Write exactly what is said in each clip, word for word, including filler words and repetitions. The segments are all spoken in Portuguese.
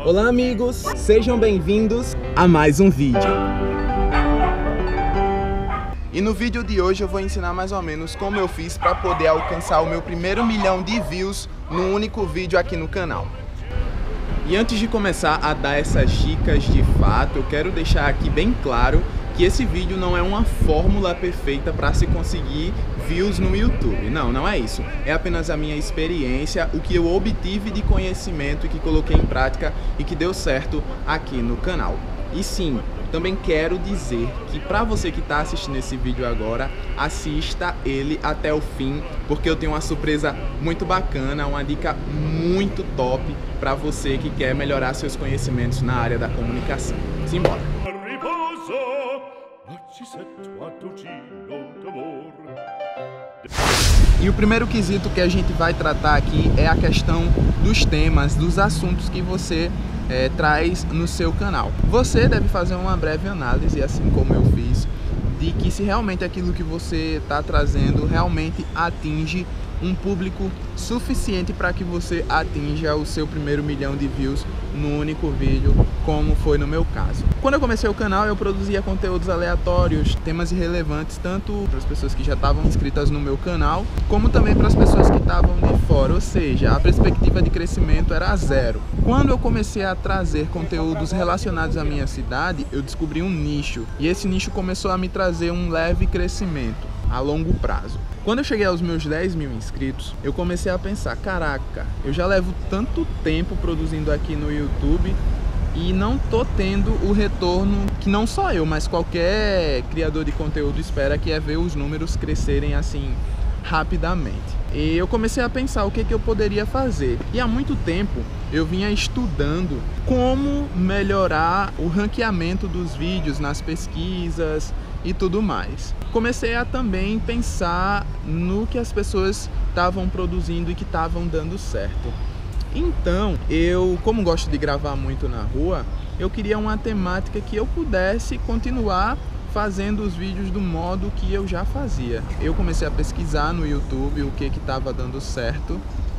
Olá amigos, sejam bem-vindos a mais um vídeo. E no vídeo de hoje eu vou ensinar mais ou menos como eu fiz para poder alcançar o meu primeiro milhão de views num único vídeo aqui no canal. E antes de começar a dar essas dicas de fato, eu quero deixar aqui bem claro que esse vídeo não é uma fórmula perfeita para se conseguir views no YouTube. Não, não é isso. É apenas a minha experiência, o que eu obtive de conhecimento e que coloquei em prática e que deu certo aqui no canal. E sim, também quero dizer que para você que está assistindo esse vídeo agora, assista ele até o fim, porque eu tenho uma surpresa muito bacana, uma dica muito top para você que quer melhorar seus conhecimentos na área da comunicação. Simbora! E o primeiro quesito que a gente vai tratar aqui é a questão dos temas, dos assuntos que você é, traz no seu canal. Você deve fazer uma breve análise, assim como eu fiz, de que se realmente aquilo que você está trazendo realmente atinge um público suficiente para que você atinja o seu primeiro milhão de views no único vídeo, como foi no meu caso. Quando eu comecei o canal, eu produzia conteúdos aleatórios, temas irrelevantes, tanto para as pessoas que já estavam inscritas no meu canal, como também para as pessoas que estavam de fora, ou seja, a perspectiva de crescimento era zero. Quando eu comecei a trazer conteúdos relacionados à minha cidade, eu descobri um nicho, e esse nicho começou a me trazer um leve crescimento a longo prazo. Quando eu cheguei aos meus dez mil inscritos, eu comecei a pensar, caraca, eu já levo tanto tempo produzindo aqui no YouTube e não tô tendo o retorno que não só eu, mas qualquer criador de conteúdo espera, que é ver os números crescerem assim rapidamente. E eu comecei a pensar o que, que eu poderia fazer. E há muito tempo eu vinha estudando como melhorar o ranqueamento dos vídeos nas pesquisas e tudo mais. Comecei a também pensar no que as pessoas estavam produzindo e que estavam dando certo. Então, eu, como gosto de gravar muito na rua, eu queria uma temática que eu pudesse continuar fazendo os vídeos do modo que eu já fazia. Eu comecei a pesquisar no YouTube o que que estava dando certo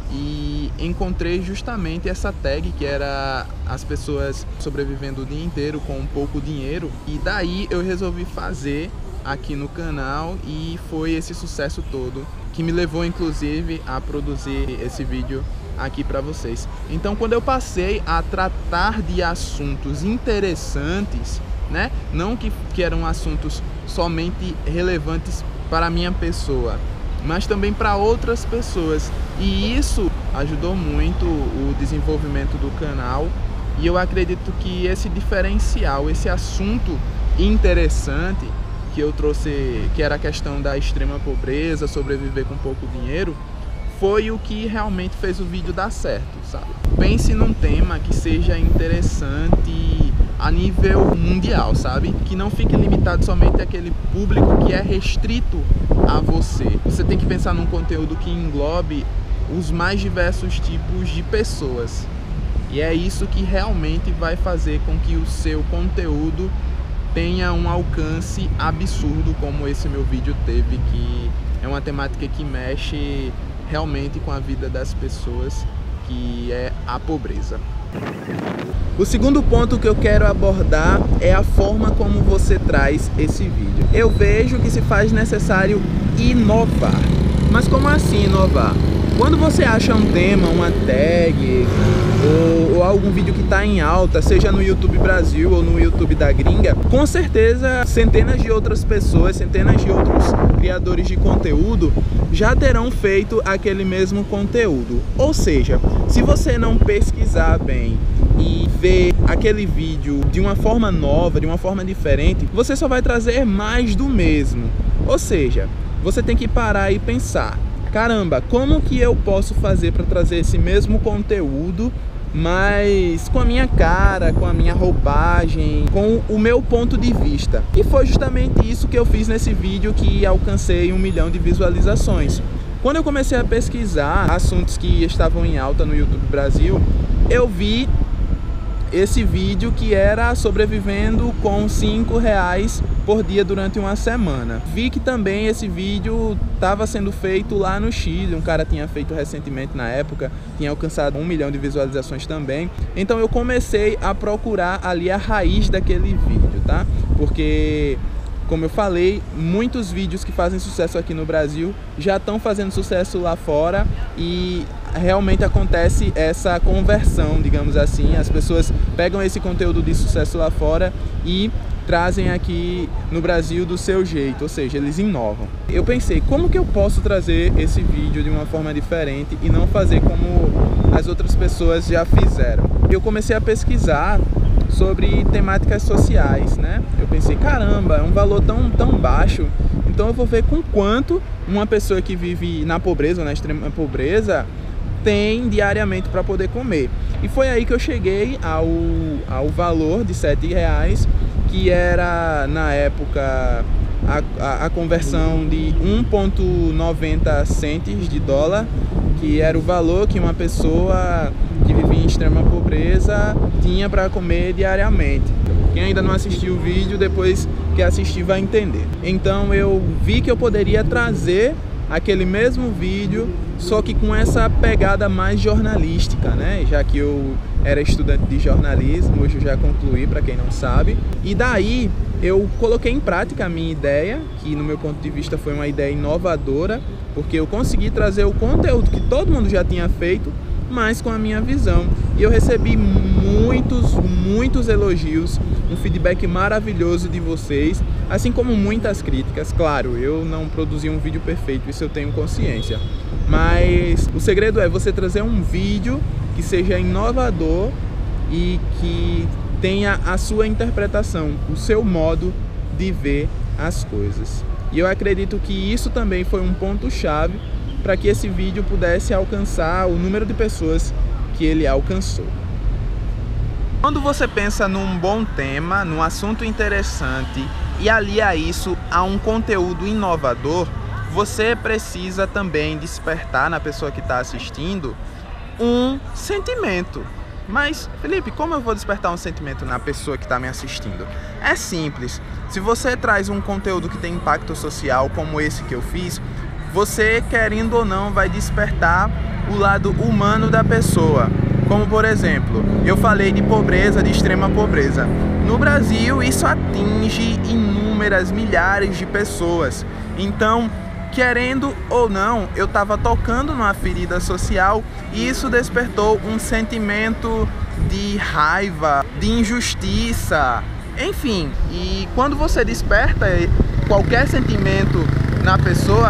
e encontrei justamente essa tag, que era as pessoas sobrevivendo o dia inteiro com pouco dinheiro, e daí eu resolvi fazer aqui no canal e foi esse sucesso todo que me levou inclusive a produzir esse vídeo aqui para vocês. Então, quando eu passei a tratar de assuntos interessantes, né, não que, que eram assuntos somente relevantes para a minha pessoa, mas também para outras pessoas, e isso ajudou muito o desenvolvimento do canal. E eu acredito que esse diferencial, esse assunto interessante que eu trouxe, que era a questão da extrema pobreza, sobreviver com pouco dinheiro, foi o que realmente fez o vídeo dar certo, sabe? Pense num tema que seja interessante a nível mundial, sabe? Que não fique limitado somente àquele público que é restrito a você. Você tem que pensar num conteúdo que englobe os mais diversos tipos de pessoas. E é isso que realmente vai fazer com que o seu conteúdo tenha um alcance absurdo, como esse meu vídeo teve, que é uma temática que mexe realmente com a vida das pessoas, que é a pobreza. O segundo ponto que eu quero abordar é a forma como você traz esse vídeo. Eu vejo que se faz necessário inovar. Mas como assim inovar? Quando você acha um tema, uma tag ou, ou algum vídeo que está em alta, seja no YouTube Brasil ou no YouTube da gringa, com certeza centenas de outras pessoas, centenas de outros criadores de conteúdo já terão feito aquele mesmo conteúdo. Ou seja, se você não pesquisar bem e ver aquele vídeo de uma forma nova, de uma forma diferente, você só vai trazer mais do mesmo. Ou seja, você tem que parar e pensar, caramba, como que eu posso fazer para trazer esse mesmo conteúdo, mas com a minha cara, com a minha roupagem, com o meu ponto de vista? E foi justamente isso que eu fiz nesse vídeo, que alcancei um milhão de visualizações. Quando eu comecei a pesquisar assuntos que estavam em alta no YouTube Brasil, eu vi esse vídeo que era sobrevivendo com cinco reais por dia durante uma semana. Vi que também esse vídeo estava sendo feito lá no Chile, um cara tinha feito recentemente na época, tinha alcançado um milhão de visualizações também. Então eu comecei a procurar ali a raiz daquele vídeo, tá? Porque, como eu falei, muitos vídeos que fazem sucesso aqui no Brasil já estão fazendo sucesso lá fora e realmente acontece essa conversão, digamos assim. As pessoas pegam esse conteúdo de sucesso lá fora e trazem aqui no Brasil do seu jeito, ou seja, eles inovam. Eu pensei, como que eu posso trazer esse vídeo de uma forma diferente e não fazer como as outras pessoas já fizeram? Eu comecei a pesquisar sobre temáticas sociais, né? Eu pensei, caramba, é um valor tão, tão baixo, então eu vou ver com quanto uma pessoa que vive na pobreza, na extrema pobreza, tem diariamente para poder comer. E foi aí que eu cheguei ao, ao valor de sete reais, que era na época a, a, a conversão de um vírgula noventa centes de dólar, que era o valor que uma pessoa que vivia em extrema pobreza tinha para comer diariamente. Quem ainda não assistiu o vídeo, depois que assistir vai entender. Então eu vi que eu poderia trazer aquele mesmo vídeo, só que com essa pegada mais jornalística, né? Já que eu era estudante de jornalismo, hoje eu já concluí, para quem não sabe. E daí eu coloquei em prática a minha ideia, que no meu ponto de vista foi uma ideia inovadora, porque eu consegui trazer o conteúdo que todo mundo já tinha feito, mas com a minha visão. E eu recebi muitos, muitos elogios, um feedback maravilhoso de vocês, assim como muitas críticas. Claro, eu não produzi um vídeo perfeito, isso eu tenho consciência. Mas o segredo é você trazer um vídeo que seja inovador e que tenha a sua interpretação, o seu modo de ver as coisas. E eu acredito que isso também foi um ponto-chave para que esse vídeo pudesse alcançar o número de pessoas que ele alcançou. Quando você pensa num bom tema, num assunto interessante e alia isso a um conteúdo inovador, você precisa também despertar na pessoa que está assistindo um sentimento. Mas, Felipe, como eu vou despertar um sentimento na pessoa que está me assistindo? É simples. Se você traz um conteúdo que tem impacto social, como esse que eu fiz, você, querendo ou não, vai despertar o lado humano da pessoa. Como, por exemplo, eu falei de pobreza, de extrema pobreza. No Brasil, isso atinge inúmeras, milhares de pessoas. Então, querendo ou não, eu estava tocando numa ferida social e isso despertou um sentimento de raiva, de injustiça, enfim. E quando você desperta qualquer sentimento na pessoa,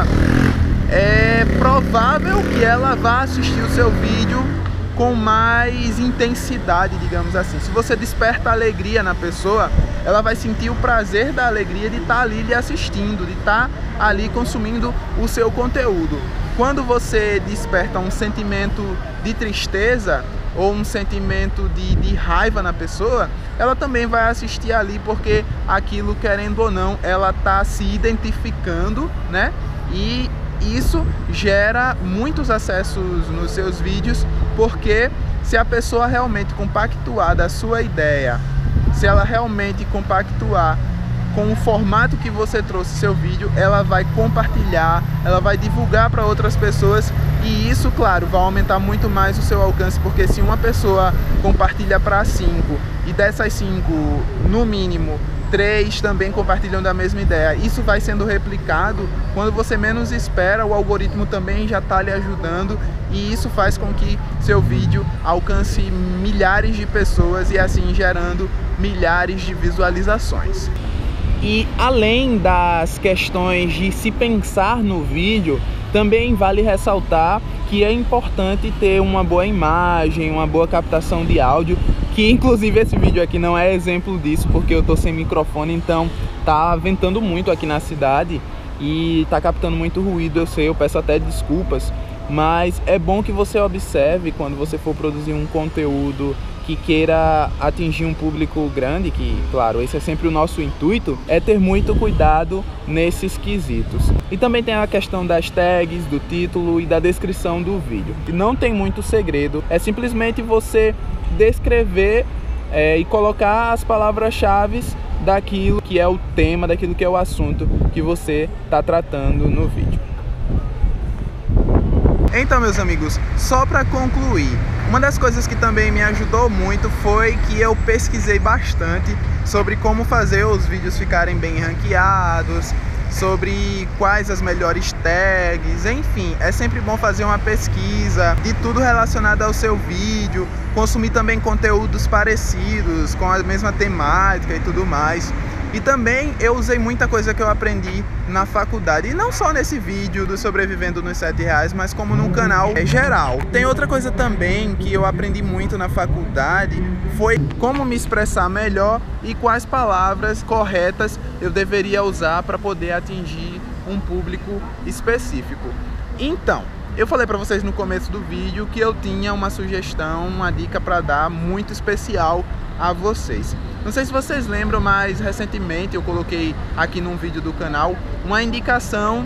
é provável que ela vá assistir o seu vídeo com mais intensidade, digamos assim. Se você desperta alegria na pessoa, ela vai sentir o prazer da alegria de estar ali lhe assistindo, de estar ali consumindo o seu conteúdo. Quando você desperta um sentimento de tristeza ou um sentimento de, de raiva na pessoa, ela também vai assistir ali, porque aquilo, querendo ou não, ela está se identificando, né? E isso gera muitos acessos nos seus vídeos, porque se a pessoa realmente compactuar da sua ideia, se ela realmente compactuar com o formato que você trouxe seu vídeo, ela vai compartilhar, ela vai divulgar para outras pessoas, e isso, claro, vai aumentar muito mais o seu alcance, porque se uma pessoa compartilha para cinco e dessas cinco, no mínimo três também compartilham da mesma ideia, isso vai sendo replicado. Quando você menos espera, o algoritmo também já está lhe ajudando, e isso faz com que seu vídeo alcance milhares de pessoas e assim gerando milhares de visualizações. E além das questões de se pensar no vídeo, também vale ressaltar que é importante ter uma boa imagem, uma boa captação de áudio, que inclusive esse vídeo aqui não é exemplo disso, porque eu tô sem microfone, então tá ventando muito aqui na cidade e tá captando muito ruído, eu sei, eu peço até desculpas, mas é bom que você observe quando você for produzir um conteúdo que queira atingir um público grande, que, claro, esse é sempre o nosso intuito, é ter muito cuidado nesses quesitos. E também tem a questão das tags, do título e da descrição do vídeo. Não tem muito segredo, é simplesmente você descrever é, e colocar as palavras-chave daquilo que é o tema, daquilo que é o assunto que você está tratando no vídeo. Então, meus amigos, só para concluir, uma das coisas que também me ajudou muito foi que eu pesquisei bastante sobre como fazer os vídeos ficarem bem ranqueados, sobre quais as melhores tags, enfim, é sempre bom fazer uma pesquisa de tudo relacionado ao seu vídeo, consumir também conteúdos parecidos, com a mesma temática e tudo mais. E também eu usei muita coisa que eu aprendi na faculdade, e não só nesse vídeo do Sobrevivendo nos sete reais, mas como no canal é, geral. Tem outra coisa também que eu aprendi muito na faculdade, foi como me expressar melhor e quais palavras corretas eu deveria usar para poder atingir um público específico. Então, eu falei para vocês no começo do vídeo que eu tinha uma sugestão, uma dica para dar muito especial a vocês. Não sei se vocês lembram, mas recentemente eu coloquei aqui num vídeo do canal uma indicação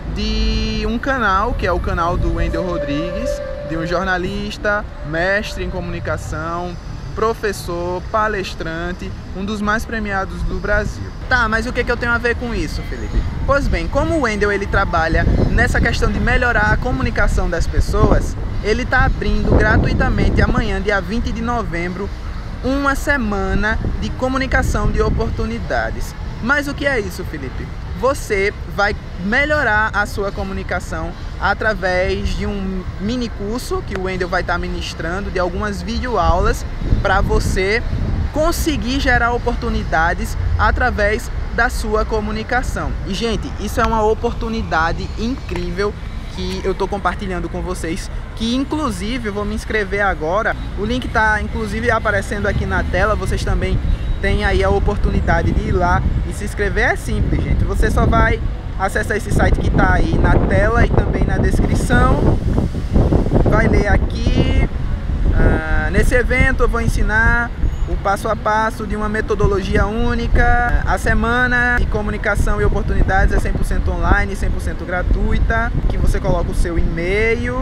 de um canal, que é o canal do Wendel Rodrigues, de um jornalista, mestre em comunicação, professor, palestrante, um dos mais premiados do Brasil. Tá, mas o que que eu tenho a ver com isso, Felipe? Pois bem, como o Wendel ele trabalha nessa questão de melhorar a comunicação das pessoas, ele está abrindo gratuitamente amanhã, dia vinte de novembro, uma semana de comunicação de oportunidades. Mas o que é isso, Felipe? Você vai melhorar a sua comunicação através de um mini curso que o Wendel vai estar ministrando, de algumas videoaulas para você conseguir gerar oportunidades através da sua comunicação. E, gente, isso é uma oportunidade incrível que eu estou compartilhando com vocês, que inclusive eu vou me inscrever agora. O link está inclusive aparecendo aqui na tela. Vocês também têm aí a oportunidade de ir lá e se inscrever. É simples, gente. Você só vai acessar esse site que está aí na tela e também na descrição. Vai ler aqui. Ah, nesse evento eu vou ensinar o passo a passo de uma metodologia única. A semana de comunicação e oportunidades é cem por cento online, cem por cento gratuita. Aqui você coloca o seu e-mail.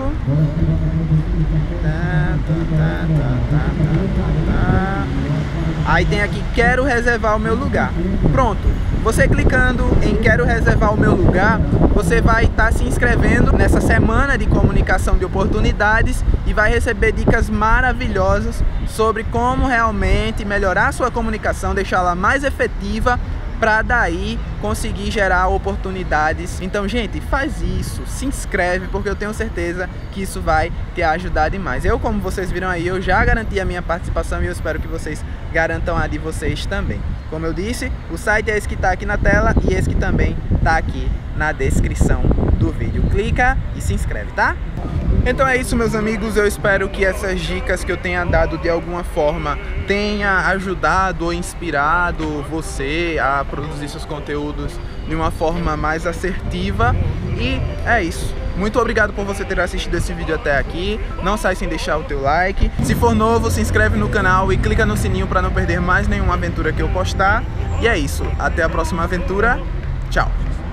Tá, tá, tá, tá, tá, tá. Aí tem aqui, quero reservar o meu lugar. Pronto. Você clicando em quero reservar o meu lugar, você vai estar se inscrevendo nessa semana de comunicação de oportunidades e vai receber dicas maravilhosas sobre como realmente melhorar a sua comunicação, deixá-la mais efetiva, para daí conseguir gerar oportunidades. Então, gente, faz isso, se inscreve, porque eu tenho certeza que isso vai te ajudar demais. Eu, como vocês viram aí, eu já garanti a minha participação e eu espero que vocês garantam a de vocês também. Como eu disse, o site é esse que está aqui na tela e esse que também está aqui na descrição do vídeo. Clica e se inscreve, tá? Então é isso, meus amigos, eu espero que essas dicas que eu tenha dado de alguma forma tenha ajudado ou inspirado você a produzir seus conteúdos de uma forma mais assertiva. E é isso. Muito obrigado por você ter assistido esse vídeo até aqui. Não sai sem deixar o teu like. Se for novo, se inscreve no canal e clica no sininho para não perder mais nenhuma aventura que eu postar. E é isso. Até a próxima aventura. Tchau.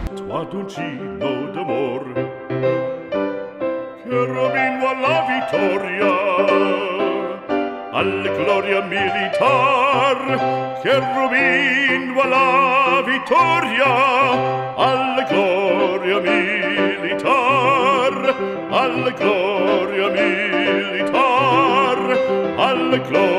Cherubino alla vittoria, alla gloria militar. Cherubino alla vittoria, alla gloria militar, alla gloria militar, alla gloria